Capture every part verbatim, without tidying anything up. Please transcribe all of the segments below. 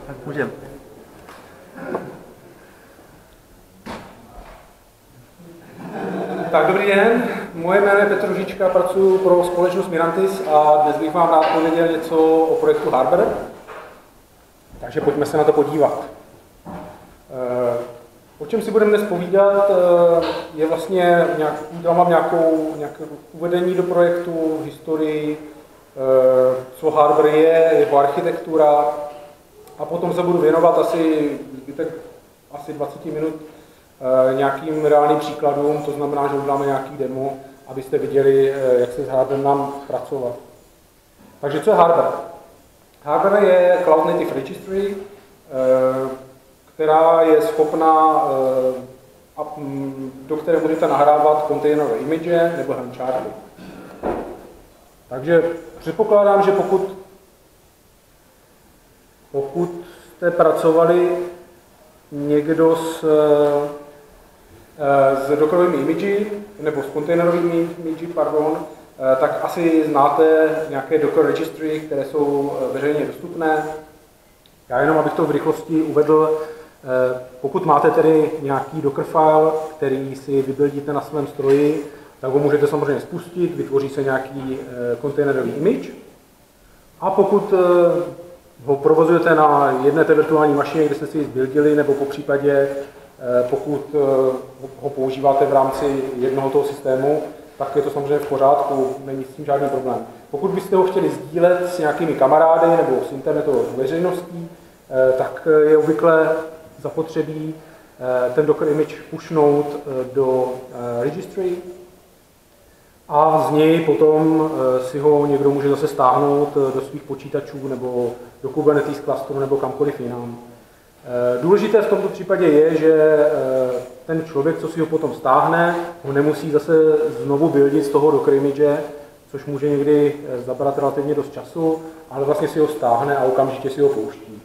Tak můžeme. Tak dobrý den, moje jméno je Petr Růžička, pracuji pro společnost Mirantis a dnes bych vám rád pověděl něco o projektu Harbor. Takže pojďme se na to podívat. O čem si budeme dnes povídat, je vlastně nějak, mám nějakou, nějaké uvedení do projektu, historii, co Harbor je, jeho architektura a potom se budu věnovat asi, asi dvacet minut nějakým reálným příkladům, to znamená, že uděláme nějaký demo, abyste viděli, jak se s Harborem nám pracovat. Takže co je Harbor? Harbor je Cloud Native Registry, která je schopná, do které budete nahrávat kontejnerové image nebo helm charty. Takže předpokládám, že pokud, pokud jste pracovali někdo s, s dokladovými image, nebo s kontejnerovými image, pardon, tak asi znáte nějaké Docker registry, které jsou veřejně dostupné. Já jenom, abych to v rychlosti uvedl, pokud máte tedy nějaký Docker file, který si vybuildíte na svém stroji, tak ho můžete samozřejmě spustit, vytvoří se nějaký kontejnerový image. A pokud ho provozujete na jedné té virtuální mašině, kde jste si ji zbuildili, nebo po případě pokud ho používáte v rámci jednoho toho systému, tak je to samozřejmě v pořádku, není s tím žádný problém. Pokud byste ho chtěli sdílet s nějakými kamarády nebo s internetovou veřejností, tak je obvykle zapotřebí ten Docker image pushnout do registry a z něj potom si ho někdo může zase stáhnout do svých počítačů nebo do Kubernetes clusteru nebo kamkoliv jinam. Důležité v tomto případě je, že ten člověk, co si ho potom stáhne, ho nemusí zase znovu buildit z toho Docker image, což může někdy zabrat relativně dost času, ale vlastně si ho stáhne a okamžitě si ho pouští.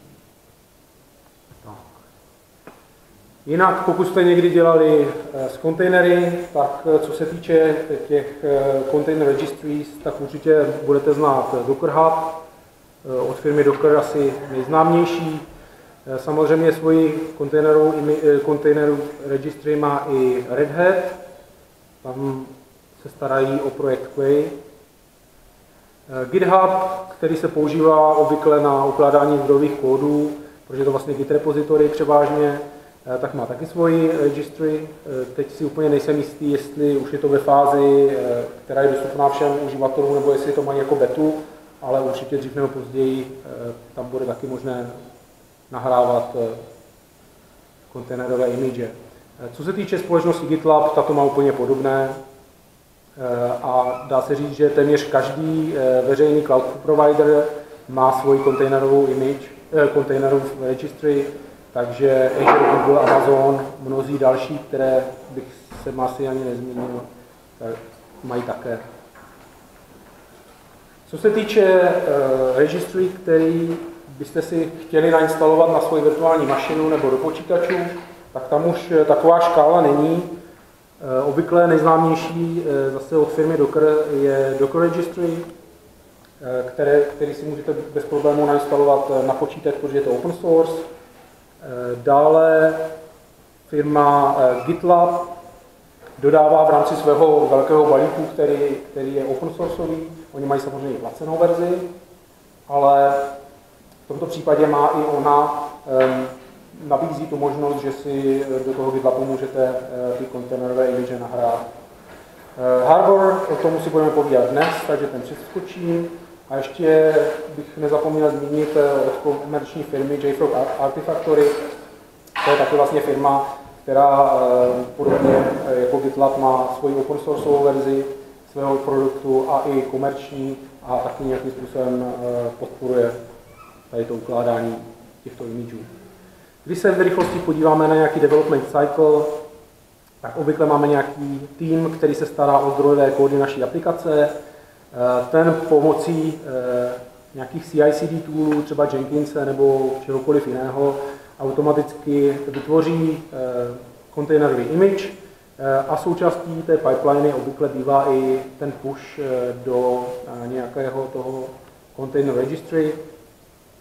Jinak, pokud jste někdy dělali s kontejnery, tak co se týče těch container registries, tak určitě budete znát Docker Hub, od firmy Docker asi nejznámější. Samozřejmě svoji kontejnerovou registry má i Red Hat, tam se starají o projekt Quay. GitHub, který se používá obvykle na ukládání zdrojových kódů, protože to vlastně Git repository převážně, tak má taky svoji registry. Teď si úplně nejsem jistý, jestli už je to ve fázi, která je dostupná všem uživatelům, nebo jestli to mají jako betu, ale určitě dřív nebo později tam bude taky možné nahrávat kontejnerové image. Co se týče společnosti GitLab, ta to má úplně podobné a dá se říct, že téměř každý veřejný cloud provider má svoji kontejnerovou image, kontejnerovou registry, takže Azure, Google, Amazon, mnozí další, které bych se asi ani nezmínil, mají také. Co se týče uh, registry, který byste si chtěli nainstalovat na svoji virtuální mašinu nebo do počítačů, tak tam už taková škála není. Uh, obvykle nejznámější uh, zase od firmy Docker je Docker Registry, uh, které, který si můžete bez problémů nainstalovat na počítač, protože je to open source. Dále firma GitLab dodává v rámci svého velkého balíku, který, který je open sourceový. Oni mají samozřejmě placenou verzi, ale v tomto případě má i ona, nabízí tu možnost, že si do toho GitLabu můžete ty kontejnerové image nahrát. Harbor, o tomu si budeme povídat dnes, takže ten přeskočím. A ještě bych nezapomněl zmínit od komerční firmy JFrog Artifactory. To je taky vlastně firma, která podobně jako GitLab má svoji open sourceovou verzi svého produktu a i komerční a taky nějakým způsobem podporuje tady to ukládání těchto imidžů. Když se v rychlosti podíváme na nějaký development cycle, tak obvykle máme nějaký tým, který se stará o zdrojové kódy naší aplikace. Ten pomocí nějakých C I C D toolů, třeba Jenkinse nebo čehokoliv jiného, automaticky vytvoří kontejnerový image a součástí té pipeliny obvykle bývá i ten push do nějakého toho container registry.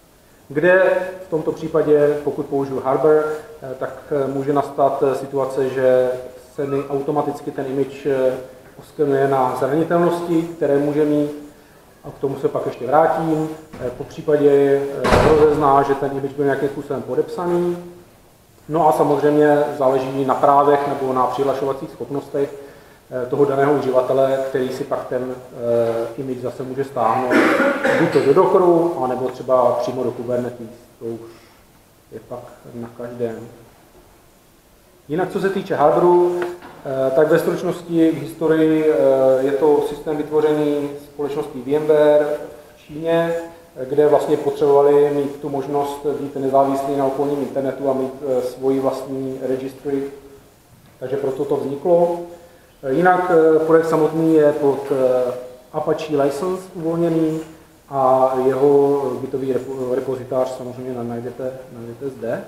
kde v tomto případě, pokud použiju harbor, tak může nastat situace, že se mi automaticky ten image oskenuje na zranitelnosti, které může mít, a k tomu se pak ještě vrátím. Po případě rozezná, že ten image byl nějakým způsobem podepsaný. No a samozřejmě záleží na právech nebo na přihlašovacích schopnostech toho daného uživatele, který si pak ten image zase může stáhnout buď to do Dockeru, anebo třeba přímo do Kubernetes. To už je pak na každém. Jinak, co se týče harboru, tak ve stručnosti v historii je to systém vytvořený společností VMware v Číně, kde vlastně potřebovali mít tu možnost být nezávislí na okolním internetu a mít svoji vlastní registry, takže proto to vzniklo. Jinak projekt samotný je pod Apache license uvolněný a jeho bitový repozitář samozřejmě najdete, najdete zde.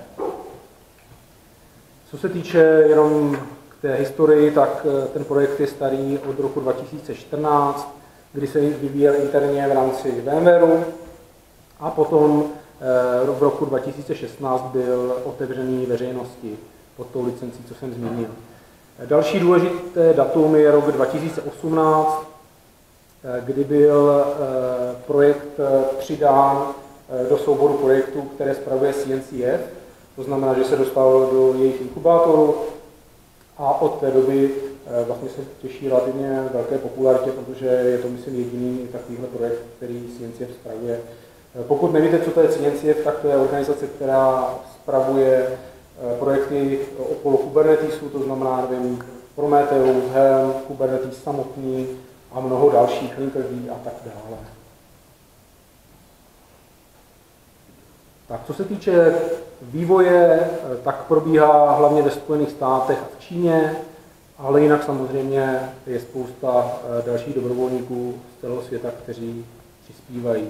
Co se týče jenom k té historii, tak ten projekt je starý od roku dva tisíce čtrnáct, kdy se vyvíjel interně v rámci VMwareu a potom v roku dva tisíce šestnáct byl otevřený veřejnosti pod tou licencí, co jsem zmínil. Další důležité datum je rok dva tisíce osmnáct, kdy byl projekt přidán do souboru projektů, které spravuje C N C F. To znamená, že se dostal do jejich inkubátoru a od té doby vlastně se těší relativně velké popularitě, protože je to, myslím, jediný takovýhle projekt, který C N C F spravuje. Pokud nevíte, co to je C N C F, tak to je organizace, která spravuje projekty okolo Kubernetesu, to znamená, nevím, Prometheus, Helm, Kubernetes samotný a mnoho dalších, Linkerd a tak dále. Tak, co se týče vývoje, tak probíhá hlavně ve Spojených státech a v Číně, ale jinak samozřejmě je spousta dalších dobrovolníků z celého světa, kteří přispívají.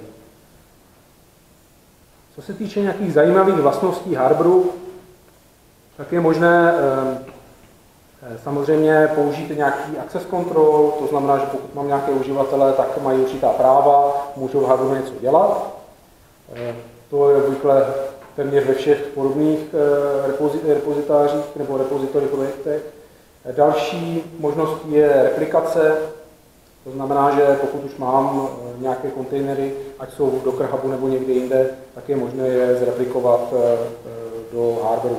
Co se týče nějakých zajímavých vlastností harboru, tak je možné samozřejmě použít nějaký access control, to znamená, že pokud mám nějaké uživatele, tak mají určitá práva, můžou v harboru něco dělat. To je obvykle téměř ve všech podobných repozitářích nebo repozitory projektech. Další možností je replikace, to znamená, že pokud už mám nějaké kontejnery, ať jsou v Docker Hubu nebo někde jinde, tak je možné je zreplikovat do harboru.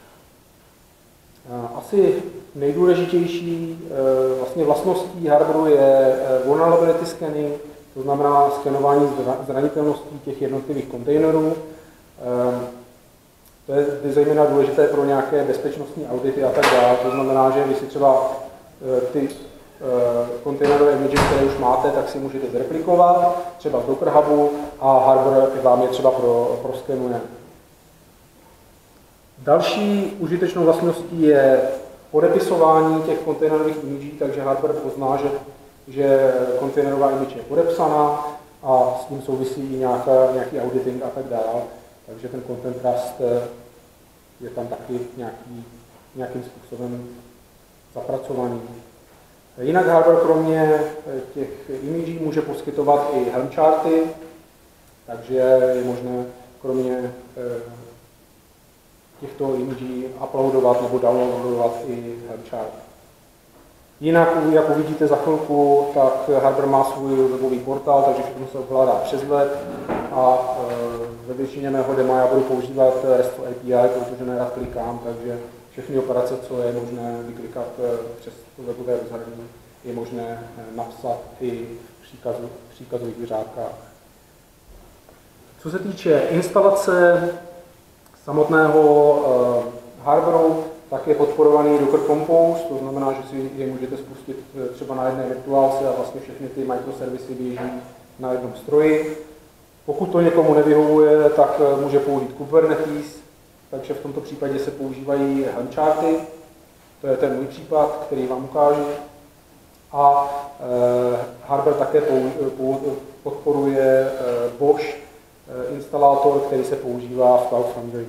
Asi nejdůležitější vlastně vlastností harboru je vulnerability scanning, to znamená skenování zranitelností těch jednotlivých kontejnerů. To je zejména důležité pro nějaké bezpečnostní audity a tak dále. To znamená, že vy si třeba ty kontejnerové image, které už máte, tak si můžete zreplikovat, třeba v Docker Hubu a harbor vám je třeba pro, proskenuje. Další užitečnou vlastností je podepisování těch kontejnerových imidží, takže hardware pozná, že, že kontejnerová image je podepsaná a s tím souvisí i nějaká, nějaký auditing a tak dále. Takže ten content trust je tam taky nějaký, nějakým způsobem zapracovaný. Jinak hardware kromě těch imidží může poskytovat i helm charty, takže je možné kromě těchto imidží uploadovat nebo downloadovat i helm chart. Jinak, jak uvidíte za chvilku, tak hardware má svůj webový portál, takže všechno se ovládá přes web a ve většině mého dema já budu používat RESTful A P I, protože nerad klikám, takže všechny operace, co je možné vyklikat přes webové rozhraní, je možné napsat i v příkazu, příkazových řádkách. Co se týče instalace samotného uh, hardwareu, tak je podporovaný Docker Compose, to znamená, že si je můžete spustit třeba na jedné virtuálce a vlastně všechny ty microservisy běží na jednom stroji. Pokud to někomu nevyhovuje, tak může použít Kubernetes, takže v tomto případě se používají helm charty, to je ten můj případ, který vám ukážu. A eh, hardware také pou, pou, podporuje eh, Bosch eh, instalátor, který se používá v Cloud Foundry.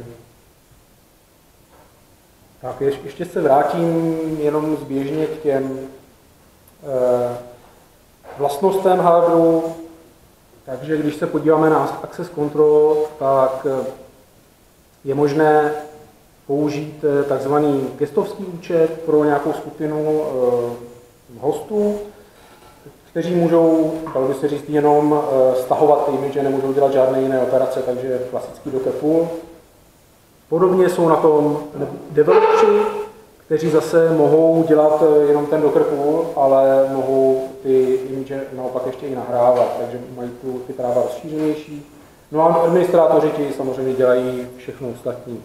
Tak ještě se vrátím jenom zběžně k těm eh, vlastnostem hardwareu. Takže když se podíváme na access control, tak je možné použít takzvaný gestovský účet pro nějakou skupinu hostů, kteří můžou, dalo by se říct, jenom stahovat ty image, nemůžou dělat žádné jiné operace, takže klasický Docker pool. Podobně jsou na tom developeri, kteří zase mohou dělat jenom ten Docker pool, ale mohou ty image naopak ještě i nahrávat, takže mají tu, ty práva rozšířenější. No a administrátoři ti samozřejmě dělají všechno ostatní.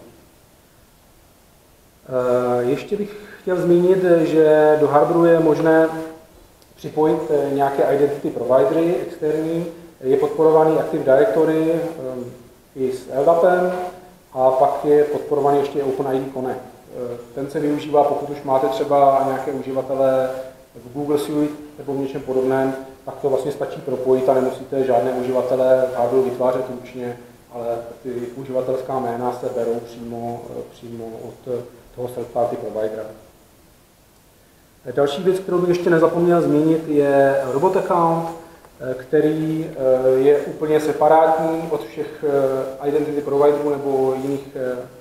Ještě bych chtěl zmínit, že do hardwareu je možné připojit nějaké identity providery externí, je podporovaný Active Directory i s LDAPem a pak je podporovaný ještě OpenID Connect. Ten se využívá, pokud už máte třeba nějaké uživatele v Google Suite nebo v něčem podobném, tak to vlastně stačí propojit a nemusíte žádné uživatele hardwareu vytvářet ručně, ale ty uživatelská jména se berou přímo, přímo od toho third-party providera. Další věc, kterou bych ještě nezapomněl zmínit, je robot account, který je úplně separátní od všech identity providerů nebo jiných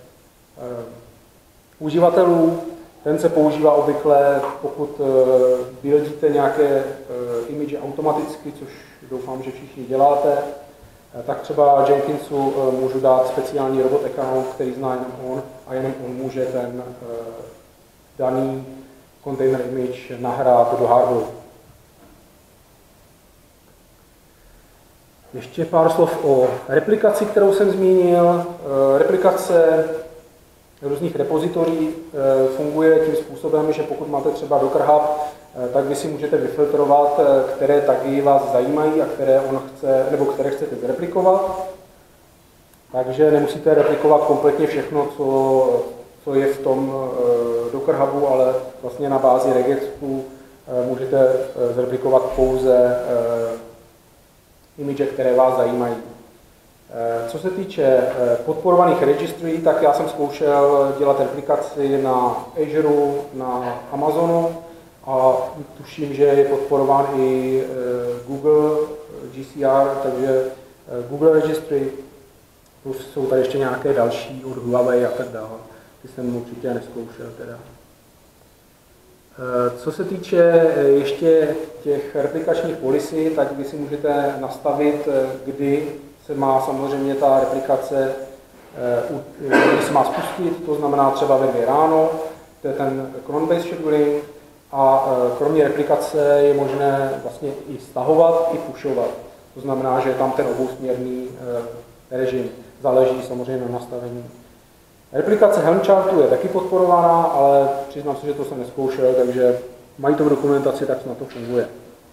uživatelů. Ten se používá obvykle, pokud buildíte nějaké image automaticky, což doufám, že všichni děláte, tak třeba Jenkinsu můžu dát speciální robot account, který zná jenom on a jenom on může ten daný container image nahrát do hardwareu. Ještě pár slov o replikaci, kterou jsem zmínil. Replikace různých repozitorií funguje tím způsobem, že pokud máte třeba Docker Hub, tak vy si můžete vyfiltrovat, které tagy vás zajímají a které on chce, nebo které chcete zreplikovat. Takže nemusíte replikovat kompletně všechno, co, co je v tom Docker Hubu, ale vlastně na bázi regexu můžete zreplikovat pouze image, které vás zajímají. Co se týče podporovaných registry, tak já jsem zkoušel dělat replikaci na Azure, na Amazonu a tuším, že je podporován i Google G C R, takže Google Registry, plus jsou tady ještě nějaké další od Huawei a tak dále. Ty jsem určitě neskoušel teda. Co se týče ještě těch replikačních policy, tak vy si můžete nastavit, kdy se má samozřejmě ta replikace, kdy se má spustit, to znamená třeba ve dvě ráno, to je ten cron-based scheduling, a kromě replikace je možné vlastně i stahovat, i pushovat. To znamená, že je tam ten obousměrný režim, záleží samozřejmě na nastavení. Replikace helm chartu je taky podporovaná, ale přiznám se, že to jsem nezkoušel, takže mají to v dokumentaci, tak snad to funguje.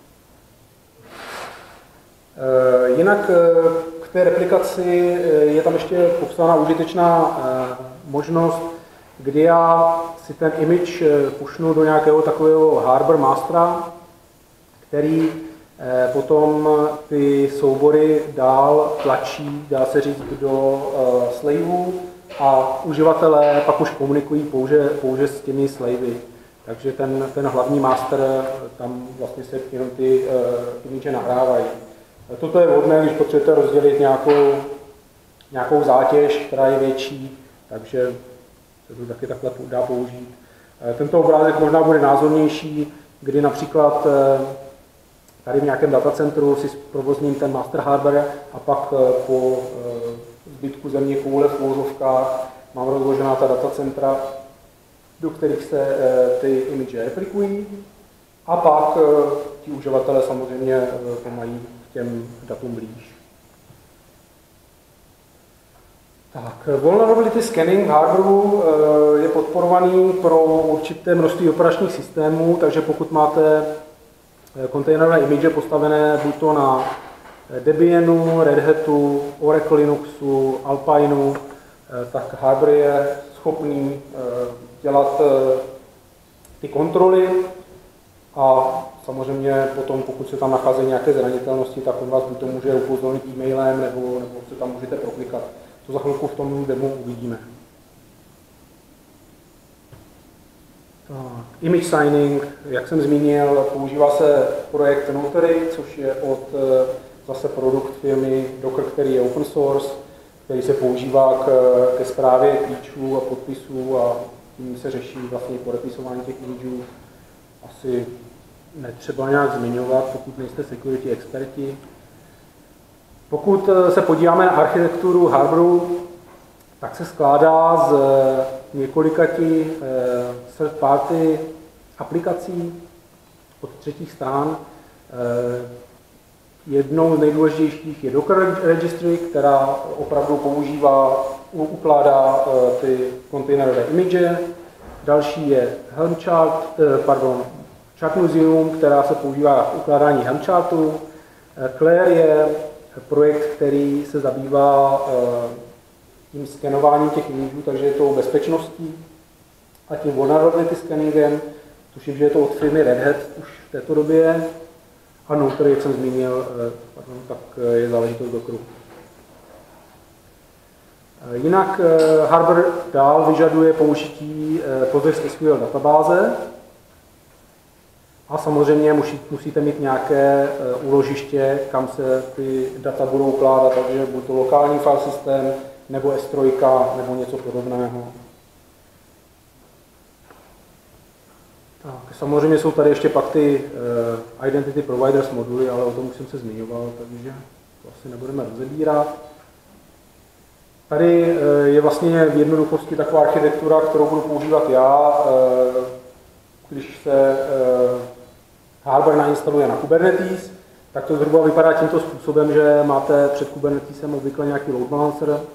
Jinak k té replikaci je tam ještě popsána užitečná možnost, kdy já si ten image pušnu do nějakého takového harbor mastera, který potom ty soubory dál tlačí, dá se říct, do slaveů a uživatelé pak už komunikují pouze, pouze s těmi slavy. Takže ten, ten hlavní master, tam vlastně se jenom ty uh, image nahrávají. Toto je vhodné, když potřebujete rozdělit nějakou, nějakou zátěž, která je větší, takže se to taky takhle dá použít. Tento obrázek možná bude názornější, kdy například tady v nějakém datacentru si provozním ten master hardware a pak po zbytku země koule v úvozovkách mám rozložená ta datacentra, do kterých se ty image replikují a pak ti uživatelé samozřejmě to mají k těm datům blíž. Tak, vulnerability scanning hardwareu je podporovaný pro určité množství operačních systémů, takže pokud máte kontejnerové image postavené buď to na Debianu, Red Hatu, Oracle Linuxu, Alpineu, tak hardware je schopný dělat ty kontroly a samozřejmě potom, pokud se tam nacházejí nějaké zranitelnosti, tak on vás buď to může upozornit e-mailem, nebo, nebo se tam můžete proklikat. To za chvilku v tom demo uvidíme. Tak, image signing, jak jsem zmínil, používá se projekt Notary, což je od zase produkt firmy Docker, který je open source, který se používá k, ke správě klíčů a podpisů a tím se řeší vlastně podepisování těch imidžů. Asi netřeba nějak zmiňovat, pokud nejste security experti. Pokud se podíváme na architekturu Harboru, tak se skládá z několikati third-party aplikací od třetích stran. Jednou z nejdůležitějších je Docker registry, která opravdu používá, ukládá ty kontejnerové image. Další je helm chart, pardon, chart museum, která se používá k ukládání helm chartu. Claire je projekt, který se zabývá tím skenováním těch imidžů, takže je to bezpečností a tím vulnerability scanningem. Tuším, že je to od firmy Red Hat už v této době. Ano, který, jak jsem zmínil, pardon, tak je záležitost Dockeru. Jinak Harbor dál vyžaduje použití PostgreSQL databáze a samozřejmě musí, musíte mít nějaké úložiště, kam se ty data budou ukládat, takže buď to lokální file systém, nebo S tři, nebo něco podobného. Tak, samozřejmě jsou tady ještě pak ty uh, Identity Providers moduly, ale o tom už jsem se zmiňoval, takže to asi nebudeme rozebírat. Tady uh, je vlastně v jednoduchosti taková architektura, kterou budu používat já, uh, když se uh, Harbor nainstaluje na Kubernetes, tak to zhruba vypadá tímto způsobem, že máte před Kubernetesem obvykle nějaký load balancer, uh,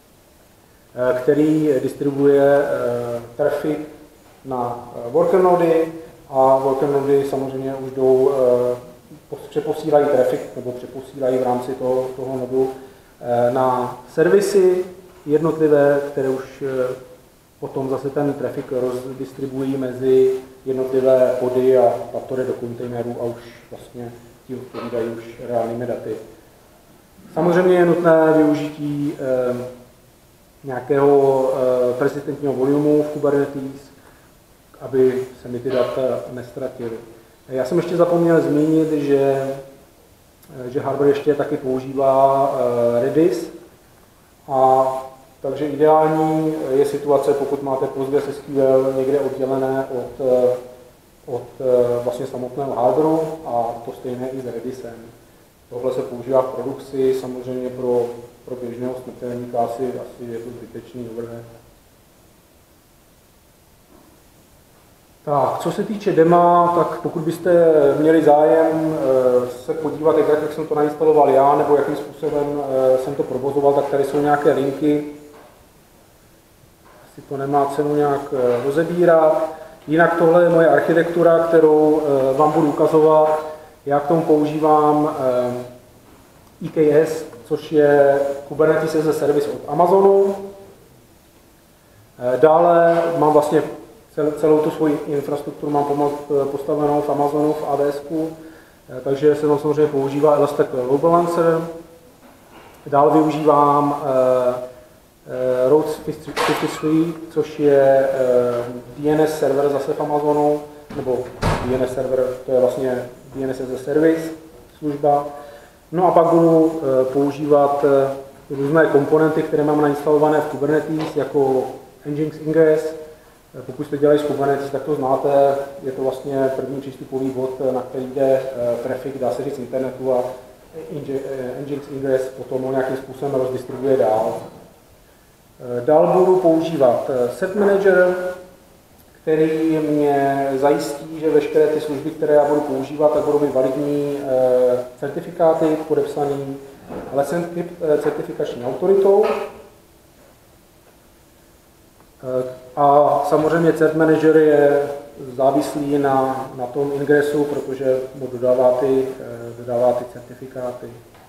který distribuje uh, traffic na worker nody a worker nody samozřejmě už jdou, přeposílají traffic nebo přeposílají v rámci toho, toho nodu na servisy jednotlivé, které už potom zase ten traffic rozdistribuují mezi jednotlivé pody a pak to jde do kontejnerů a už vlastně ti odpovídají už reálnými daty. Samozřejmě je nutné využití nějakého persistentního volumu v Kubernetes, aby se mi ty data nestratily. Já jsem ještě zapomněl zmínit, že, že Harbor ještě taky používá Redis, a takže ideální je situace, pokud máte PostgreSQL někde oddělené od, od vlastně samotného Harboru, a to stejné i s Redisem. Tohle se používá v produkci, samozřejmě pro, pro běžného smrtelníka asi, asi je to zbytečný overhead. Tak, co se týče dema, tak pokud byste měli zájem se podívat, jak, jak jsem to nainstaloval já, nebo jakým způsobem jsem to provozoval, tak tady jsou nějaké linky. Asi to nemá cenu nějak rozebírat. Jinak tohle je moje architektura, kterou vám budu ukazovat. Já k tomu používám E K S, což je Kubernetes as a Service od Amazonu. Dále mám vlastně celou tu svoji infrastrukturu mám postavenou v Amazonu, v A W S ku, takže se tam samozřejmě používá Elastic Load Balancer. Dál využívám uh, uh, Routes padesát tři, což je uh, D N S server zase v Amazonu, nebo D N S server, to je vlastně D N S as a Service služba. No a pak budu uh, používat uh, různé komponenty, které mám nainstalované v Kubernetes, jako Nginx Ingress. Pokud jste dělali z Kubernetes, tak to znáte, je to vlastně první přístupový bod, na který jde traffic, dá se říct, internetu, a Nginx Ingress potom ho nějakým způsobem rozdistribuje dál. Dál budu používat Set Manager, který mě zajistí, že veškeré ty služby, které já budu používat, tak budou mít validní certifikáty podepsané Let's Encrypt certifikační autoritou. A samozřejmě Cert Manager je závislý na, na tom ingresu, protože mu dodává ty, dodává ty certifikáty.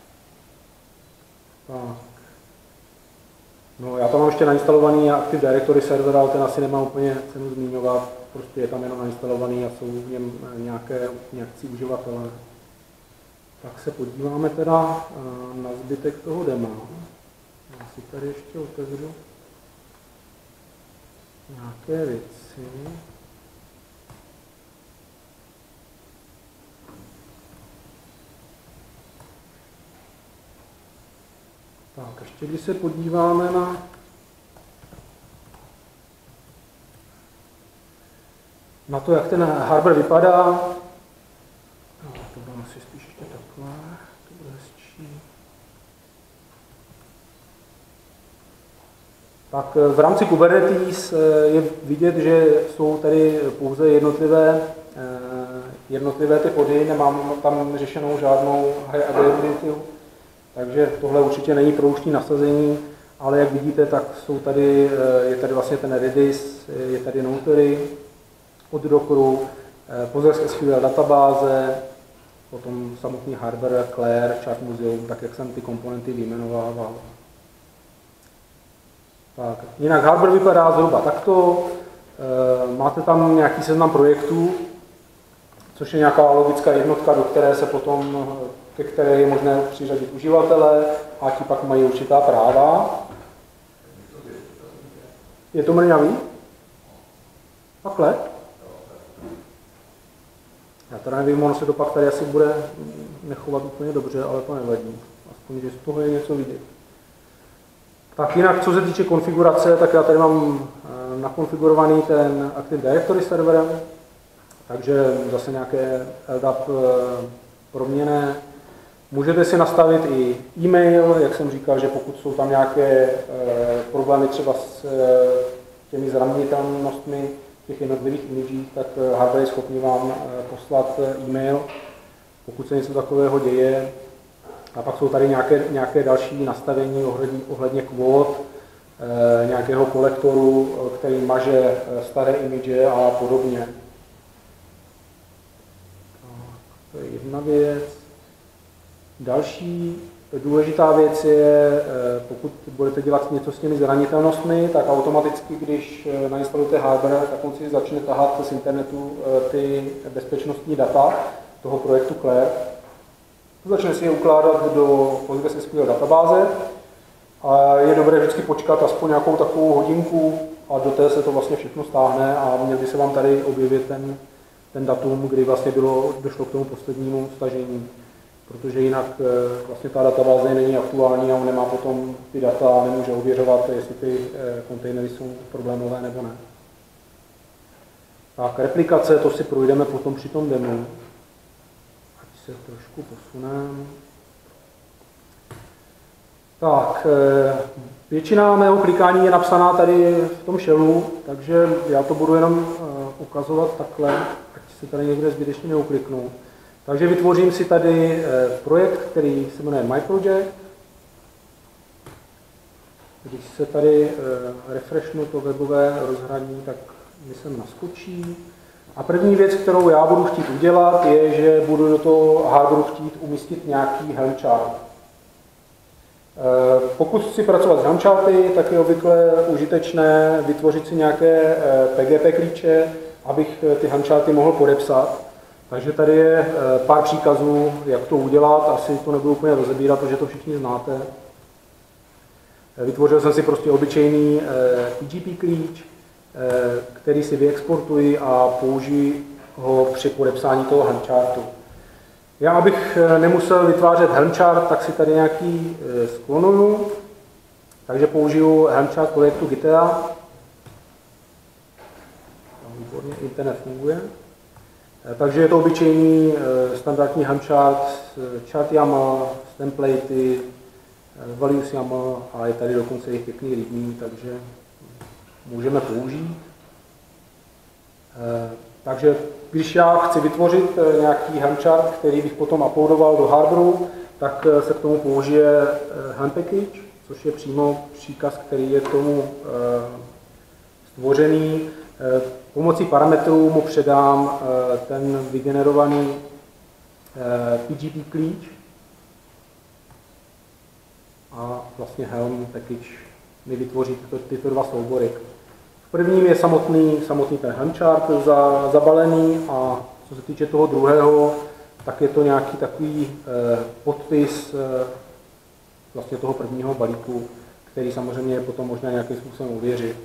Tak. No, já tam mám ještě nainstalovaný Active Directory server, ale ten asi nemá úplně cenu zmiňovat, prostě je tam jenom nainstalovaný a jsou v něm nějaké, nějakcí uživatelé. Tak se podíváme teda na zbytek toho dema. Já si tady ještě otevřu nějaké věci. Tak, ještě když se podíváme na na to, jak ten hardware vypadá, no, to bude asi spíš ještě takhle, to bude hezčí. Tak v rámci Kubernetes je vidět, že jsou tady pouze jednotlivé, jednotlivé ty pody, nemám tam řešenou žádnou high availability, takže tohle určitě není produkční nasazení, ale jak vidíte, tak jsou tady, je tady vlastně ten Redis, je tady Notary od Dockeru, PostgreSQL databáze, potom samotný hardware, Claire, Chart Museum, tak jak jsem ty komponenty vyjmenovával. Tak, jinak hardware vypadá zhruba takto, máte tam nějaký seznam projektů, což je nějaká logická jednotka, do které se potom, ke které je možné přiřadit uživatele a ti pak mají určitá práva. Je to mrňavý? Takhle? Já teda nevím, ono se to pak tady asi bude nechovat úplně dobře, ale to nevadí. Aspoň, že z toho je něco vidět. Tak jinak, co se týče konfigurace, tak já tady mám nakonfigurovaný ten Active Directory server, takže zase nějaké L D A P proměnné. Můžete si nastavit i e-mail, jak jsem říkal, že pokud jsou tam nějaké problémy třeba s těmi zranitelnostmi těch jednotlivých imidžích, tak hardware je schopný vám poslat e-mail, pokud se něco takového děje. A pak jsou tady nějaké, nějaké další nastavení ohledně, ohledně kvót, e, nějakého kolektoru, který maže staré imidže a podobně. Tak, to je jedna věc. Další důležitá věc je, pokud budete dělat něco s těmi zranitelnostmi, tak automaticky, když nainstalujete hardware, tak on si začne tahat z internetu ty bezpečnostní data toho projektu Claire. Začne si je ukládat do PostgreSQL databáze a je dobré vždycky počkat aspoň nějakou takovou hodinku a do té se to vlastně všechno stáhne a měl by se vám tady objevit ten, ten datum, kdy vlastně bylo, došlo k tomu poslednímu stažení. Protože jinak vlastně ta databáze není aktuální a on nemá potom ty data a nemůže ověřovat, jestli ty kontejnery jsou problémové nebo ne. Tak replikace, to si projdeme potom při tom demo. Ať se trošku posuneme. Tak, většina mého klikání je napsaná tady v tom shellu, takže já to budu jenom ukazovat takhle, ať se tady někde zbytečně neukliknu. Takže vytvořím si tady projekt, který se jmenuje My Project. Když se tady refreshnu to webové rozhraní, tak mi sem naskočí. A první věc, kterou já budu chtít udělat, je, že budu do toho hardwareu chtít umístit nějaký helm chart. Pokud chci pracovat s helm charty, tak je obvykle užitečné vytvořit si nějaké P G P klíče, abych ty helm charty mohl podepsat. Takže tady je pár příkazů, jak to udělat, asi to nebudu úplně rozebírat, protože to všichni znáte. Vytvořil jsem si prostě obyčejný P G P klíč, který si vyexportuji a použiji ho při podepsání toho helm chartu. Já, abych nemusel vytvářet helm chart, tak si tady nějaký sklonuju, takže použiju helm chart projektu G T A. Výborně, internet funguje. Takže je to obyčejný standardní helm chart, chart YAML, templatey, values YAML a je tady dokonce i pěkný readme, takže můžeme použít. Takže když já chci vytvořit nějaký helm chart, který bych potom uploadoval do hardwareu, tak se k tomu použije helm package, což je přímo příkaz, který je k tomu stvořený. Pomocí parametrů mu předám ten vygenerovaný P G P klíč a vlastně helm package mi vytvoří tyto, tyto dva soubory. V prvním je samotný, samotný ten helm chart za, zabalený a co se týče toho druhého, tak je to nějaký takový podpis vlastně toho prvního balíku, který samozřejmě je potom možná nějakým způsobem ověřit.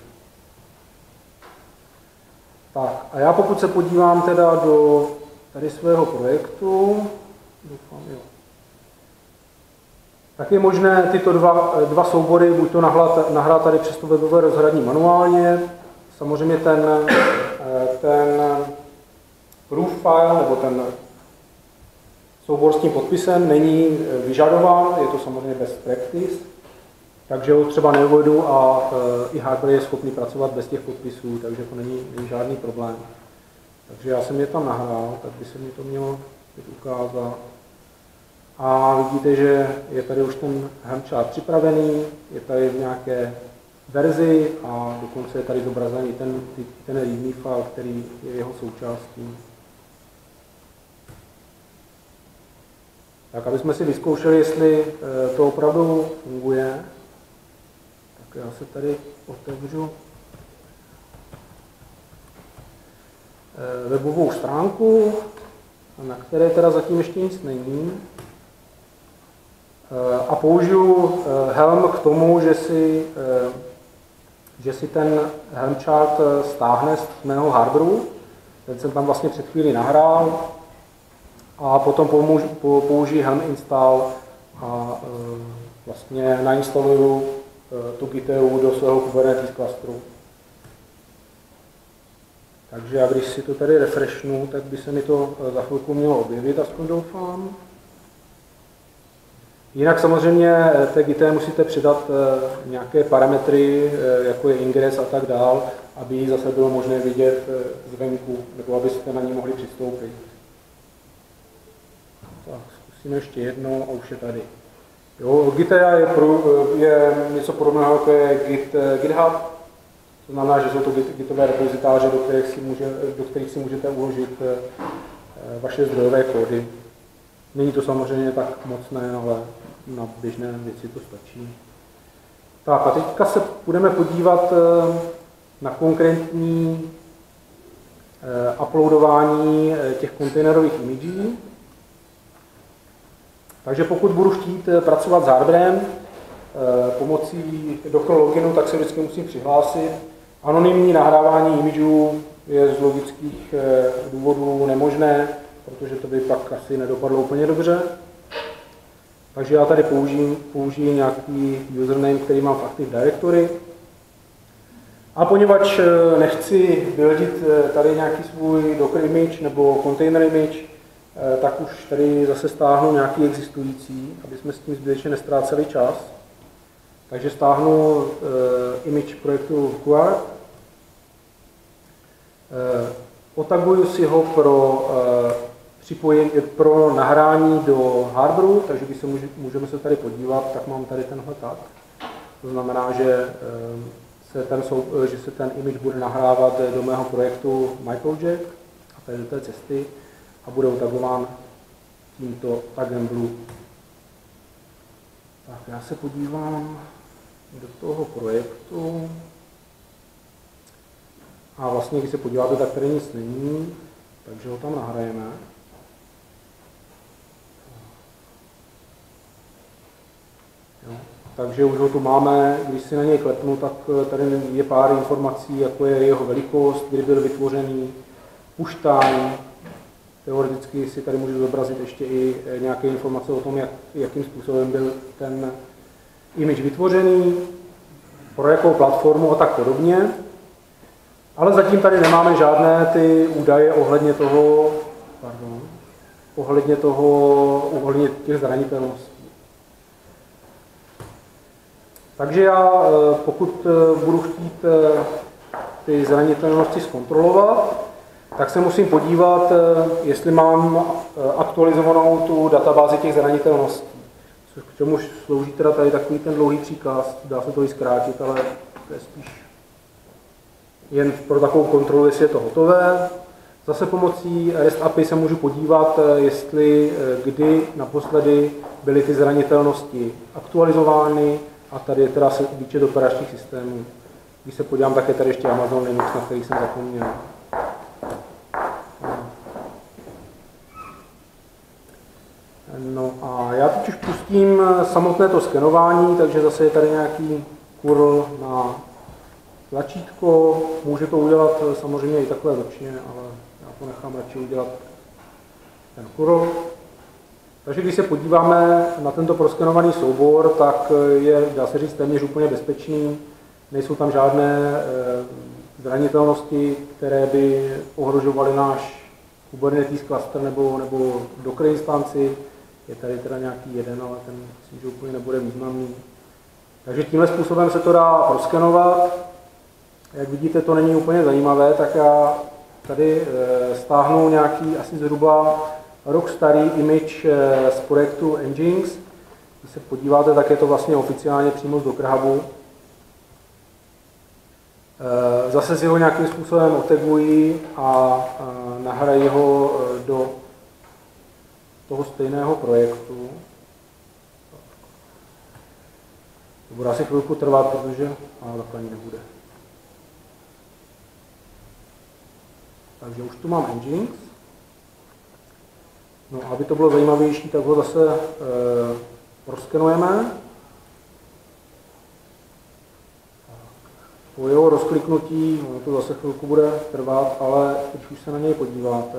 Tak, a já pokud se podívám teda do tady svého projektu, doufám, jo. Tak je možné tyto dva, dva soubory buď to nahrát, nahrát tady přes to webové rozhraní manuálně. Samozřejmě ten, ten proof file nebo ten soubor s tím podpisem není vyžadován, je to samozřejmě best practice, takže ho třeba neuvedu a i hardware je schopný pracovat bez těch podpisů, takže to není, není žádný problém. Takže já jsem je tam nahrál, tak by se mi to mělo teď ukázat. A vidíte, že je tady už ten helm chart připravený, je tady v nějaké verzi a dokonce je tady zobrazený ten, ten readme file, který je jeho součástí. Tak, aby jsme si vyzkoušeli, jestli to opravdu funguje, tak já se tady otevřu webovou stránku, na které teda zatím ještě nic není. A použiju helm k tomu, že si, že si ten helm chart stáhne z mého hardwareu. Ten jsem tam vlastně před chvíli nahrál. A potom použiji helm install a vlastně nainstaluju tu G T U do svého Kubernetes clusteru. Takže já když si to tady refreshnu, tak by se mi to za chvilku mělo objevit, aspoň doufám. Jinak samozřejmě té G T musíte přidat nějaké parametry, jako je ingress a tak dál, aby ji zase bylo možné vidět zvenku, nebo abyste na ní mohli přistoupit. Tak, zkusíme ještě jednou a už je tady. Jo, Git je, pro, je něco podobného, jako je Git, GitHub. To znamená, že jsou to gitové repozitáře, do kterých si, může, do kterých si můžete uložit vaše zdrojové kódy. Není to samozřejmě tak mocné, ale na běžné věci to stačí. Tak a teďka se budeme podívat na konkrétní uploadování těch kontejnerových imidží. Takže pokud budu chtít pracovat s hardwarem pomocí Docker loginu, tak se vždycky musím přihlásit. Anonymní nahrávání imidžů je z logických důvodů nemožné, protože to by pak asi nedopadlo úplně dobře. Takže já tady použiju, použiju nějaký username, který mám v Active Directory. A poněvadž nechci buildit tady nějaký svůj Docker image nebo container image, tak už tady zase stáhnu nějaký existující, aby jsme s tím zbytečně nestráceli čas. Takže stáhnu uh, image projektu Quart. Uh, otaguju si ho pro, uh, připojení, pro nahrání do hardwareu, takže když se může, můžeme se tady podívat, tak mám tady tenhle tag. To znamená, že, uh, se ten, uh, že se ten image bude nahrávat do mého projektu MyProject a tady do té cesty a bude otagován tímto tagem blue. Tak já se podívám do toho projektu a vlastně, když se podíváte, tak tady nic není, takže ho tam nahrajeme. Jo. Takže už ho tu máme, když si na něj klepnu, tak tady je pár informací, jako je jeho velikost, kdy byl vytvořený, push time. Teoreticky si tady můžu zobrazit ještě i nějaké informace o tom, jak, jakým způsobem byl ten image vytvořený, pro jakou platformu a tak podobně. Ale zatím tady nemáme žádné ty údaje ohledně toho, pardon, ohledně toho, ohledně těch zranitelností. Takže já, pokud budu chtít ty zranitelnosti zkontrolovat, tak se musím podívat, jestli mám aktualizovanou tu databázi těch zranitelností. K čemu slouží teda tady takový ten dlouhý příkaz, dá se to i zkrátit, ale to je spíš jen pro takovou kontrolu, jestli je to hotové. Zase pomocí REST A P I se můžu podívat, jestli kdy naposledy byly ty zranitelnosti aktualizovány a tady je teda výčet operačních systémů. Když se podívám, tak je tady ještě Amazon Linux, na který jsem zapomněl. No a já teď už pustím samotné to skenování, takže zase je tady nějaký curl na tlačítko. Může to udělat samozřejmě i takhle ručně, ale já to nechám radši udělat ten curl. Takže když se podíváme na tento proskenovaný soubor, tak je, dá se říct, téměř úplně bezpečný. Nejsou tam žádné zranitelnosti, které by ohrožovaly náš Kubernetes cluster nebo, nebo Docker instanci. Je tady teda nějaký jeden, ale ten myslím, že úplně nebude významný. Takže tímhle způsobem se to dá proskenovat. Jak vidíte, to není úplně zajímavé, tak já tady stáhnu nějaký asi zhruba rok starý image z projektu Engines. Když se podíváte, tak je to vlastně oficiálně přímo z Docker Hubu. Zase si ho nějakým způsobem otaguji a nahraji ho do toho stejného projektu. To bude asi chvilku trvat, protože ale takhle ani nebude. Takže už tu mám Engines. No, aby to bylo zajímavější, tak ho zase e, proskenujeme. Po jeho rozkliknutí, no to zase chvilku bude trvat, ale když už se na něj podíváte,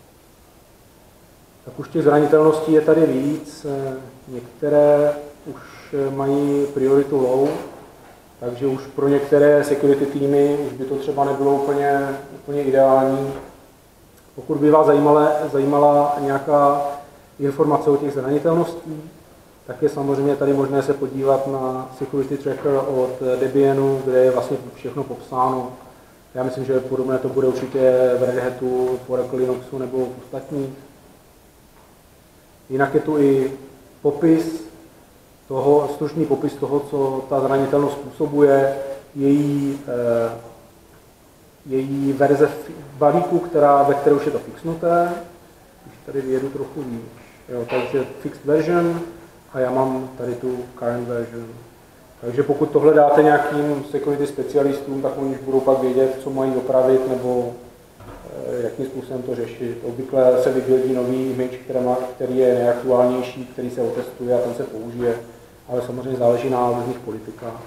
tak už těch zranitelností je tady víc. Některé už mají prioritu low, takže už pro některé security týmy už by to třeba nebylo úplně, úplně ideální. Pokud by vás zajímala, zajímala nějaká informace o těch zranitelností, tak je samozřejmě tady možné se podívat na Security Tracker od Debianu, kde je vlastně všechno popsáno. Já myslím, že podobné to bude určitě v Red Hatu, v Oracle Linuxu nebo v ostatních. Jinak je tu i popis toho, stručný popis toho, co ta zranitelnost způsobuje, její, eh, její verze balíku, která, ve které už je to fixnuté. Když tady vyjedu trochu víc. Jo, takže fixed version a já mám tady tu current version. Takže pokud tohle dáte nějakým security specialistům, tak oni už budou pak vědět, co mají opravit nebo eh, jakým způsobem to řešit. Obvykle se vybildí nový image, který, má, který je nejaktuálnější, který se otestuje a ten se použije, ale samozřejmě záleží na různých politikách.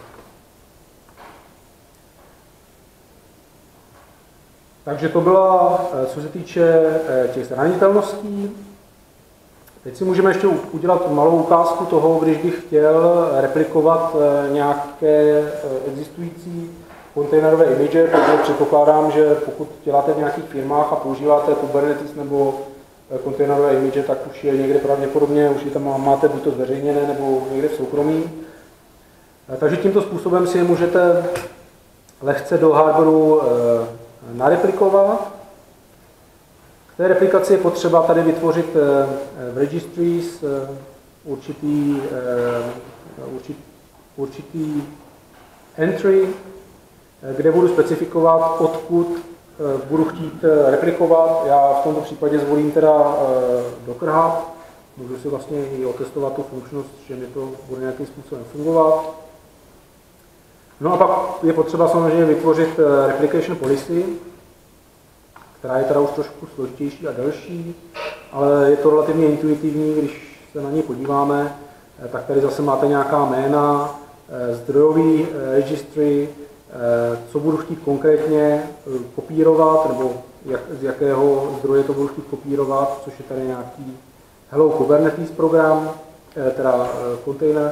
Takže to byla, co se týče těch zranitelností. Teď si můžeme ještě udělat malou ukázku toho, když bych chtěl replikovat nějaké existující kontejnerové image, protože předpokládám, že pokud děláte v nějakých firmách a používáte Kubernetes nebo kontejnerové image, tak už je někde pravděpodobně, už je tam máte buď to zveřejněné nebo někde v soukromí. Takže tímto způsobem si je můžete lehce do hardwareu nareplikovat. K té replikaci je potřeba tady vytvořit v registries určitý, určitý, určitý entry, kde budu specifikovat, odkud budu chtít replikovat. Já v tomto případě zvolím teda Docker Hub. Můžu si vlastně i otestovat tu funkčnost, že mi to bude nějakým způsobem fungovat. No a pak je potřeba samozřejmě vytvořit replication policy, která je teda už trošku složitější a delší, ale je to relativně intuitivní, když se na ní podíváme, tak tady zase máte nějaká jména, zdrojový registry, co budu chtít konkrétně kopírovat, nebo jak, z jakého zdroje to budu chtít kopírovat, což je tady nějaký Hello Kubernetes program, teda kontejner.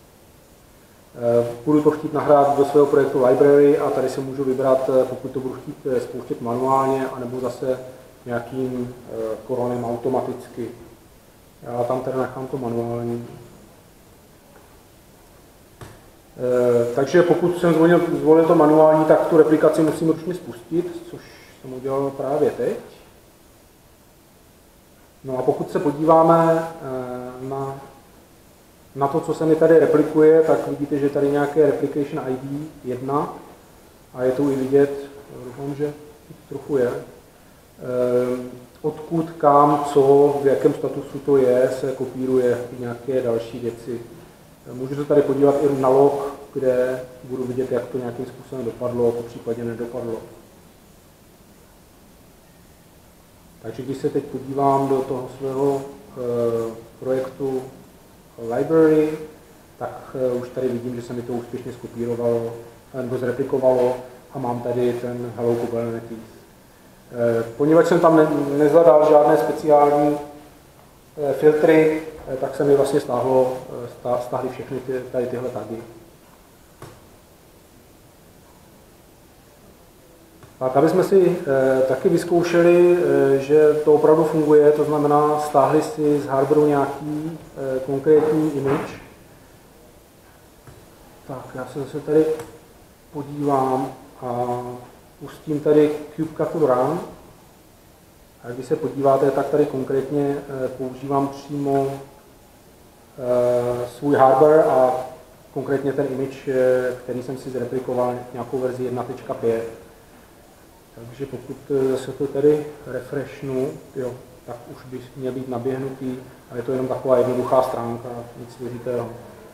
Budu to chtít nahrát do svého projektu library a tady se můžu vybrat, pokud to budu chtít spouštět manuálně, anebo zase nějakým koronem automaticky. Já tam teda nechám to manuální. Takže pokud jsem zvolil, zvolil to manuální, tak tu replikaci musím ručně spustit, což jsem udělal právě teď. No a pokud se podíváme na, na to, co se mi tady replikuje, tak vidíte, že tady nějaké replication I D jedna a je tu i vidět, doufám, že trochu je, odkud, kam, co, v jakém statusu to je, se kopíruje nějaké další věci. Můžu se tady podívat i na log, kde budu vidět, jak to nějakým způsobem dopadlo, po případě nedopadlo. Takže když se teď podívám do toho svého uh, projektu library, tak uh, už tady vidím, že se mi to úspěšně skopírovalo nebo zreplikovalo a mám tady ten Hello Kubernetes. Uh, poněvadž jsem tam ne, nezadal žádné speciální filtry, tak se mi vlastně stáhlo, stáhly všechny ty, tady tyhle tagy. Tak, aby jsme si e, taky vyzkoušeli, e, že to opravdu funguje, to znamená, stáhli si z hardwareu nějaký e, konkrétní image. Tak, já se zase tady podívám a pustím tady CubeCut Run. A když se podíváte, tak tady konkrétně e, používám přímo e, svůj hardware a konkrétně ten image, e, který jsem si zreplikoval, nějakou verzi jedna tečka pět. Takže pokud se to tady refreshnu, jo, tak už by měl být naběhnutý, a je to jenom taková jednoduchá stránka, nic složitého.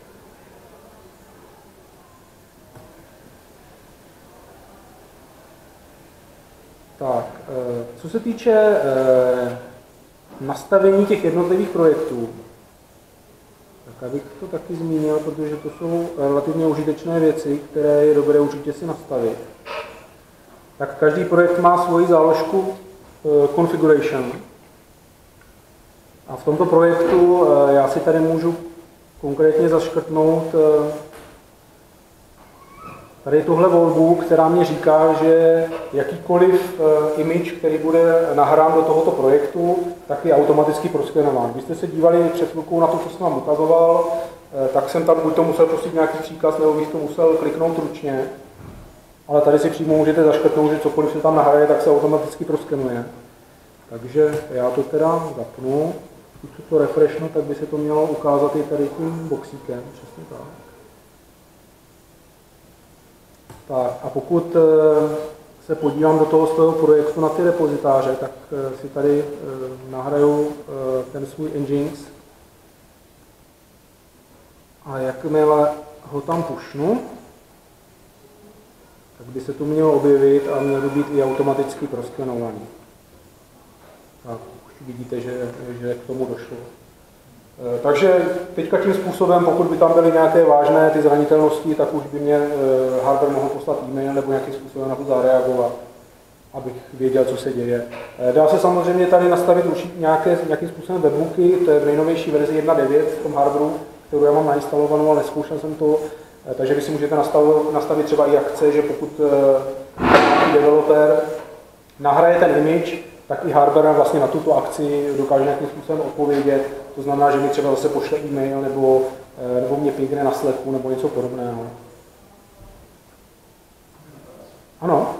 Tak, co se týče nastavení těch jednotlivých projektů, tak abych to taky zmínil, protože to jsou relativně užitečné věci, které je dobré určitě si nastavit. Tak každý projekt má svoji záložku uh, configuration. A v tomto projektu uh, já si tady můžu konkrétně zaškrtnout uh, tady tuhle volbu, která mě říká, že jakýkoliv uh, image, který bude nahrán do tohoto projektu, tak je automaticky proskenován. Když jste se dívali před chvilkou na to, co jsem vám ukazoval, uh, tak jsem tam buď to musel pustit nějaký příkaz, nebo bych to musel kliknout ručně. Ale tady si přímo můžete zaškrtnout, že cokoliv se tam nahraje, tak se automaticky proskenuje. Takže já to teda zapnu. Když to refreshnu, tak by se to mělo ukázat i tady tím boxíkem. Přesně tak. Tak a pokud se podívám do toho svého projektu na ty repozitáře, tak si tady nahraju ten svůj engines. A jakmile ho tam pušnu, tak by se tu mělo objevit a měl by být i automaticky proskenovaný. Tak už vidíte, že, že k tomu došlo. E, takže teďka tím způsobem, pokud by tam byly nějaké vážné ty zranitelnosti, tak už by mě e, hardware mohl poslat e-mail nebo nějakým způsobem na to zareagovat, abych věděl, co se děje. E, dá se samozřejmě tady nastavit určitě nějaké, nějakým způsobem webbooky, to je v nejnovější verzi jedna tečka devět v tom hardwareu, kterou já mám nainstalovanou, ale neskoušel jsem to. Takže vy si můžete nastavit, nastavit třeba i akce, že pokud nějaký developer nahraje ten image, tak i hardware vlastně na tuto akci dokáže nějakým způsobem odpovědět. To znamená, že mi třeba zase pošle e-mail nebo, nebo mě pingne na Slacku nebo něco podobného. Ano?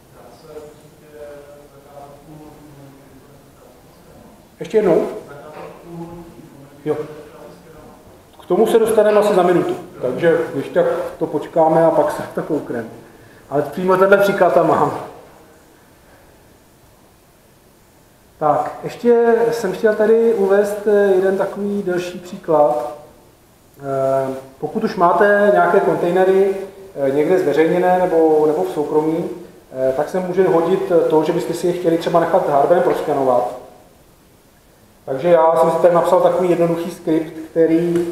Ještě jednou? Jo. K tomu se dostaneme asi za minutu, takže když tak to počkáme a pak se to koukneme. Ale přímo tenhle příklad tam mám. Tak, ještě jsem chtěl tady uvést jeden takový delší příklad. Pokud už máte nějaké kontejnery někde zveřejněné nebo, nebo v soukromí, tak se může hodit to, že byste si je chtěli třeba nechat hardwarem proskenovat. Takže já jsem si tady napsal takový jednoduchý skript, který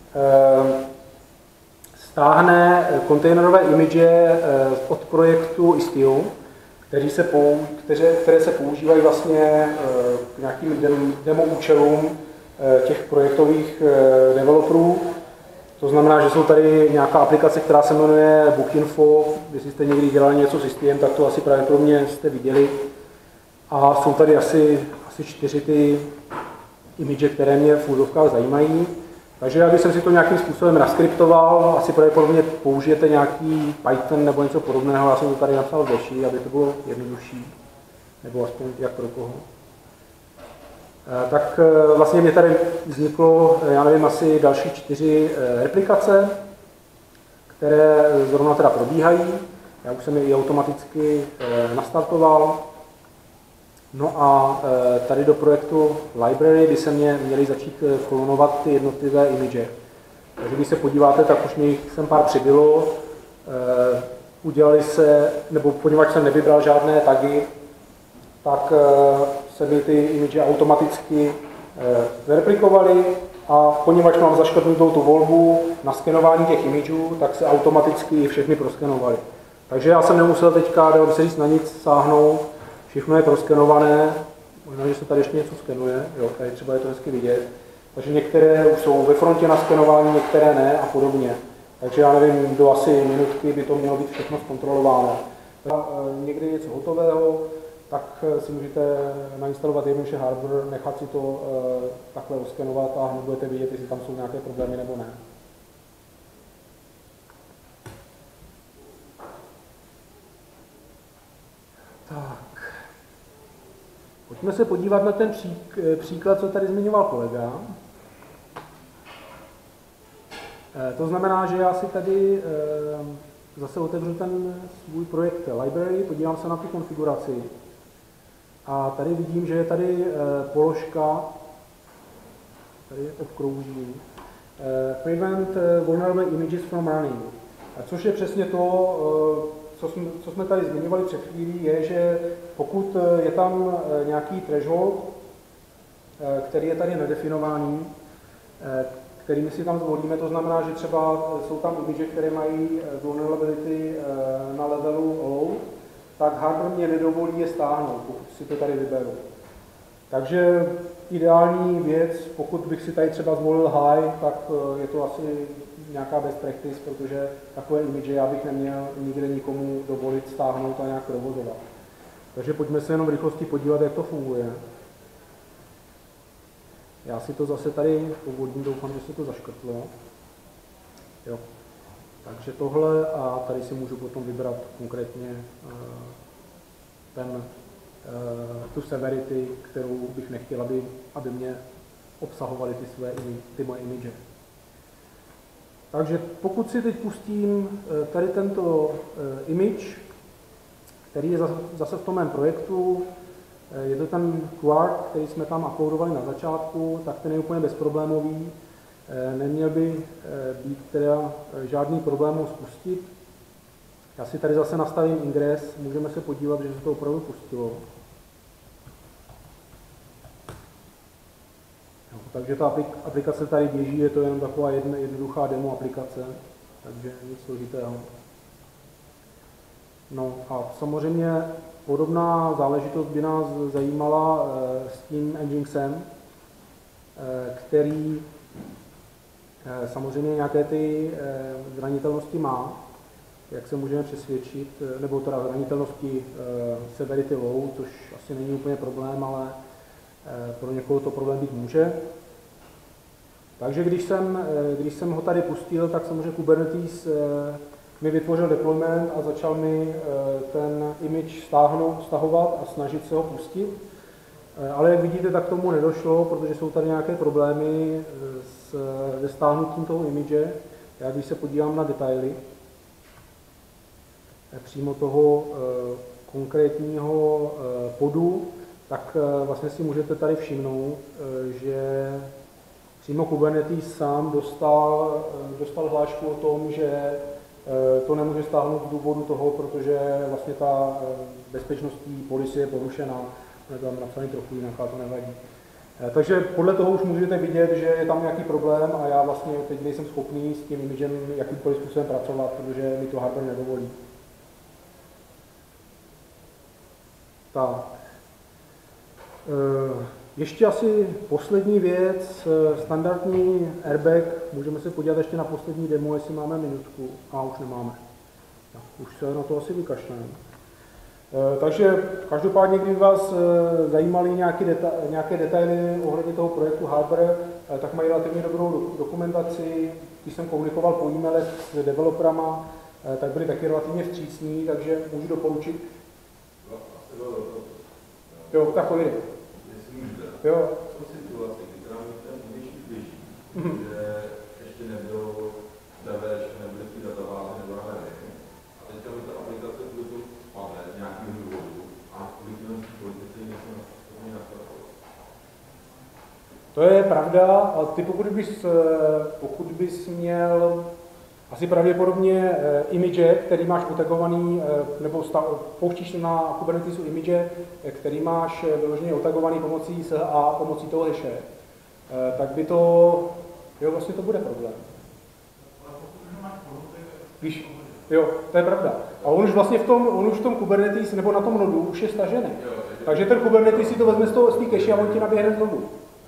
stáhne kontejnerové image od projektu Istio, který se pou, které, které se používají vlastně k nějakým demo účelům těch projektových developerů. To znamená, že jsou tady nějaká aplikace, která se jmenuje Bookinfo. Když jste někdy dělali něco s Istiem, tak to asi pravděpodobně jste viděli. A jsou tady asi, asi čtyři ty image, které mě v úzovkách zajímají. Takže já bych si to nějakým způsobem naskriptoval, asi pravděpodobně použijete nějaký Python nebo něco podobného, já jsem to tady napsal v Dashi, aby to bylo jednodušší, nebo aspoň jak pro koho. Tak vlastně mě tady vzniklo, já nevím, asi další čtyři replikace, které zrovna teda probíhají. Já už jsem je i automaticky nastartoval. No a tady do projektu Library by se mě měly začít klonovat ty jednotlivé image. Takže když se podíváte, tak už mě jich sem pár přibylo. Udělali se, nebo poněvadž jsem nevybral žádné tagy, tak se mi ty image automaticky zreplikovaly a poněvadž mám zaškrtnutou tu volbu na skenování těch imageů, tak se automaticky všechny proskenovaly. Takže já jsem nemusel teďka, dalo by se říct, na nic sáhnout. Všechno je proskenované, Možná, že se tady ještě něco skenuje, jo, tady třeba je to hezky vidět. Takže některé už jsou ve frontě na skenování, některé ne a podobně. Takže já nevím, do asi minutky by to mělo být všechno zkontrolováno. Někdy něco hotového, tak si můžete nainstalovat jednoduše hardware, nechat si to uh, takhle oskenovat a hned budete vidět, jestli tam jsou nějaké problémy nebo ne. Tak. Pojďme se podívat na ten přík, příklad, co tady zmiňoval kolega. E, to znamená, že já si tady e, zase otevřu ten svůj projekt library, podívám se na tu konfiguraci. A tady vidím, že je tady e, položka, tady obkrouží, e, prevent vulnerable images from running. A což je přesně to, e, co, jsme, co jsme tady zmiňovali před chvílí, je, že pokud je tam nějaký threshold, e, který je tady nedefinovaný, e, kterými si tam zvolíme, to znamená, že třeba jsou tam image, které mají vulnerability e, na levelu low, tak hardware mě nedovolí je stáhnout, pokud si to tady vyberu. Takže ideální věc, pokud bych si tady třeba zvolil high, tak je to asi nějaká best practice, protože takové image já bych neměl nikde nikomu dovolit stáhnout a nějak provozovat. Takže pojďme se jenom v rychlosti podívat, jak to funguje. Já si to zase tady povodím, doufám, že se to zaškrtlo. Jo. Takže tohle a tady si můžu potom vybrat konkrétně uh, ten, uh, tu severity, kterou bych nechtěl, aby, aby mě obsahovaly ty, své, ty moje image. Takže pokud si teď pustím uh, tady tento uh, image, který je zase, zase v tom mém projektu, uh, je to ten Quark, který jsme tam uploadovali na začátku, tak ten je úplně bezproblémový. Neměl by být teda žádný problém ho spustit. Já si tady zase nastavím ingress, můžeme se podívat, že se to opravdu pustilo. No, takže ta aplikace tady běží, je to jen taková jedna, jednoduchá demo aplikace, takže nic složitého. No a samozřejmě podobná záležitost by nás zajímala s tím Nginxem, který samozřejmě nějaké ty zranitelnosti má, jak se můžeme přesvědčit, nebo teda zranitelnosti severity low, což asi není úplně problém, ale pro někoho to problém být může. Takže když jsem, když jsem ho tady pustil, tak samozřejmě Kubernetes mi vytvořil deployment a začal mi ten image stáhnout, stahovat a snažit se ho pustit. Ale jak vidíte, tak tomu nedošlo, protože jsou tady nějaké problémy s, se stáhnutím toho image. Já když se podívám na detaily přímo toho konkrétního podu, tak vlastně si můžete tady všimnout, že přímo Kubernetes sám dostal, dostal hlášku o tom, že to nemůže stáhnout z důvodu toho, protože vlastně ta bezpečnostní policy je porušená. Je tam napsaný trochu jinak, ale to nevadí. Takže podle toho už můžete vidět, že je tam nějaký problém a já vlastně teď nejsem schopný s tím imagem jakýmkoliv způsobem pracovat, protože mi to hardware nedovolí. Tak. Ještě asi poslední věc, standardní R B A C, můžeme se podívat ještě na poslední demo, jestli máme minutku. A už nemáme. Tak, už se na to asi vykašleme. Takže každopádně, když vás zajímaly nějaké, deta nějaké detaily ohledně toho projektu hardware, tak mají relativně dobrou dokumentaci. Když jsem komunikoval po e-mailech s developerama, tak byli taky relativně vstřícní, takže můžu doporučit. Jo, tak pojde. Jo. V situaci, kdy tam ten image běží, že ještě nebylo D V Č, nebyly ty databáze, nebo nevím. A teďka mi ta aplikace bude spadne z nějakého důvodu a kvůli těm politici nejsem schopný nastavovat. To je pravda, ale ty pokud bys, pokud bys měl asi pravděpodobně image, který máš otagovaný, nebo pouštíš na Kubernetesu image, který máš vyloženě otagovaný pomocí S H A, pomocí toho hashe, tak by to, jo, vlastně to bude problém. Víš, jo, to je pravda. A on už vlastně v tom, on už v tom Kubernetes, nebo na tom nodu, už je stažený. Takže ten Kubernetes si to vezme z toho z té cache a on ti naběhne znovu.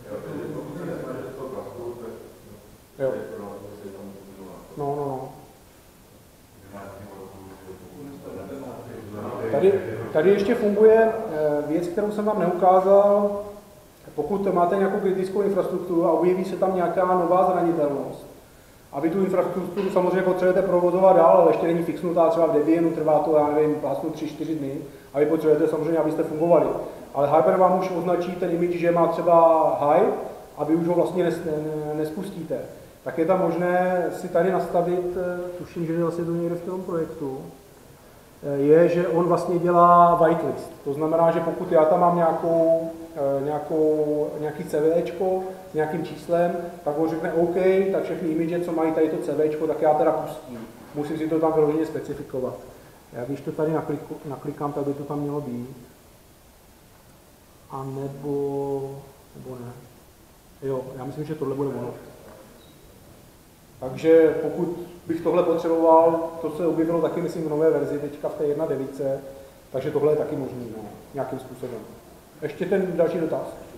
Jo. No, no, no. Tady, tady ještě funguje věc, kterou jsem vám neukázal. Pokud máte nějakou kritickou infrastrukturu a objeví se tam nějaká nová zranitelnost, a vy tu infrastrukturu samozřejmě potřebujete provozovat dál, ale ještě není fixnutá, třeba v Debianu, trvá to, já nevím, vlastně tři čtyři dny, a vy potřebujete samozřejmě, abyste fungovali. Ale Hyper vám už označí ten image, že má třeba high, a vy už ho vlastně nes, ne, nespustíte. Tak je tam možné si tady nastavit, tuším, že je vlastně to někde v tom projektu, je, že on vlastně dělá whitelist. To znamená, že pokud já tam mám nějakou, nějakou, nějaký CVčko s nějakým číslem, tak on řekne OK, tak všechny image, co mají tady to CVčko, tak já teda pustím. Musím si to tam vyloženě specifikovat. Já když to tady nakliku, naklikám, tak by to tam mělo být. A nebo, nebo ne. Jo, já myslím, že tohle bude ono. Takže pokud bych tohle potřeboval, to se objevilo taky, myslím, v nové verzi, teďka v té jedna tečka devět, takže tohle je taky možný, no, nějakým způsobem. Ještě ten další dotaz.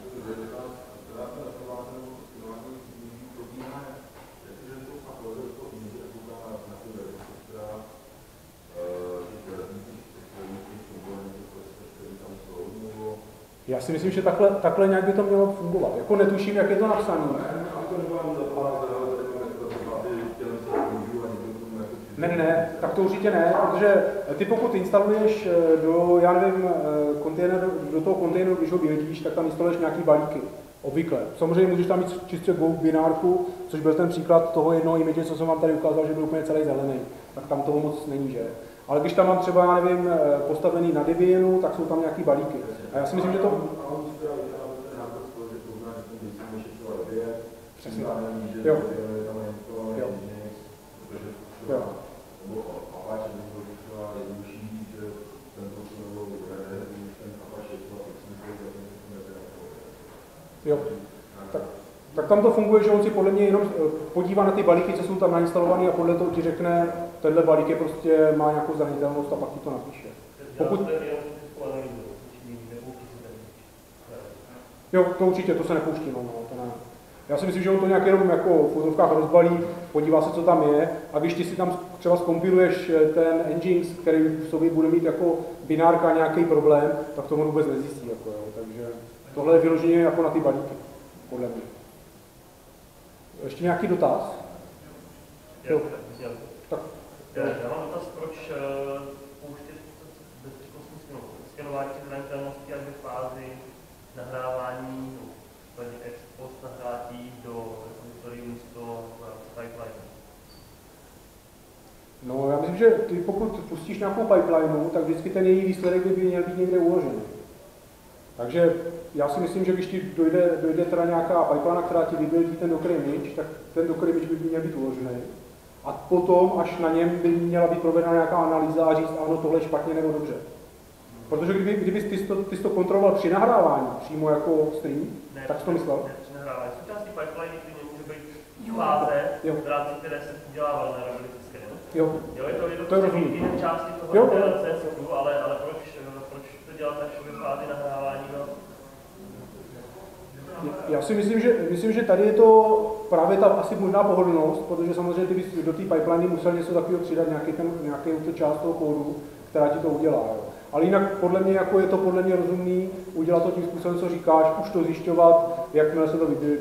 Já si myslím, že takhle, takhle nějak by to mělo fungovat. Jako netuším, jak je to napsané. Ne, ne, ne, tak to určitě ne, protože ty pokud instaluješ do, já nevím, kontejner, do toho kontejneru, když ho vyhodíš, tak tam instaluješ nějaký balíky, obvykle. Samozřejmě můžeš tam mít čistě Go binárku, což byl ten příklad toho jednoho image, co jsem vám tady ukázal, že byl úplně celý zelený, tak tam toho moc není, že? Ale když tam mám třeba, já nevím, postavený na Debianu, tak jsou tam nějaký balíky. A já si myslím, že to... Přesně tak. Jo. Jo. Jo. Jo. Tak, tak tam to funguje, že on si podle mě jenom podívá na ty balíky, co jsou tam nainstalované a podle toho ti řekne, tenhle balík je prostě má nějakou zranitelnost a pak ti to napíše. Pokud... Jo, to určitě, to se nepouští, no, no, to ne. Já si myslím, že on to nějak jenom jako v fotovkách rozbalí, podívá se, co tam je, a když ty si tam třeba zkompiluješ ten engine, který v sobě bude mít jako binárka nějaký problém, tak to on vůbec nezjistí. Jako, jo. Takže tohle je vyloženě jako na ty balíky, podle mě. Ještě nějaký dotaz? Jo. Jo. Tak. Já mám dotaz, proč pouštět bezpečnostní skenování zranitelnosti až ve fázi nahrávání, no, ex post nahrátí do repozitorium místo pipeline. No, já myslím, že ty pokud pustíš nějakou pipelineu, tak vždycky ten její výsledek by měl být někde uložený. Takže já si myslím, že když ti dojde, dojde teda nějaká pipeline, která ti vybildí ten Docker image, tak ten Docker image by měl být uložený. A potom, až na něm by měla být provedena nějaká analýza a říct, ano, tohle je špatně nebo dobře. Protože kdyby, kdyby ty, to, ty to kontroloval při nahrávání, přímo jako stream, ne, tak jsi to myslel? Ne, při nahrávání. Součástí pipeline, kdy může být fáze, v rámci které se dělá vulnerabilities. Jo. Jo, je to, je to, to je rozumí. Jiné části toho C N C F, ale, ale proč, proč to dělat až ve fázi nahrávání? No? Já si myslím, že, myslím, že tady je to právě ta asi možná pohodlnost, protože samozřejmě ty bys do té pipeliny musel něco takového přidat, nějaký ten, nějaký část toho kódu, která ti to udělá. Jo. Ale jinak podle mě, jako je to podle mě rozumný udělat to tím způsobem, co říkáš, už to zjišťovat, jakmile se to vyběhne.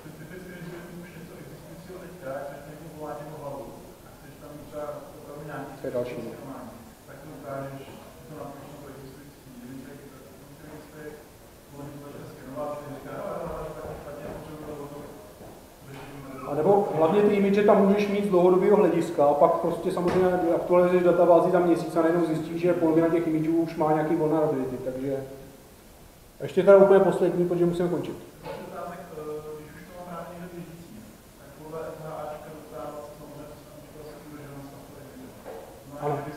To je další. A nebo hlavně ty image tam můžeš mít z dlouhodobého hlediska, a pak prostě samozřejmě aktualizuješ databázi za měsíc a najednou zjistíš, že polovina těch imageů už má nějaký vulnerability, takže ještě teda úplně poslední, protože musíme končit. Ano.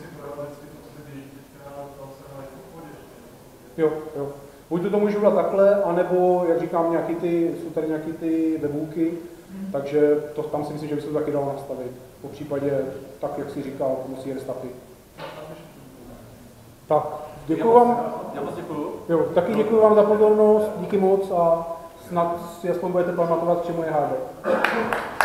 Jo, jo. Buď to, to můžu udělat takhle, anebo, jak říkám, nějaký ty, jsou tady nějaký ty webooky, hmm. takže to, tam si myslím, že by se to taky dalo nastavit. Po případě, tak jak si říkal, musí restafy. Tak, děkuji vám. Já moc děkuju. Jo, taky děkuji vám za pozornost, díky moc a snad si aspoň budete pamatovat, k čemu je hardware.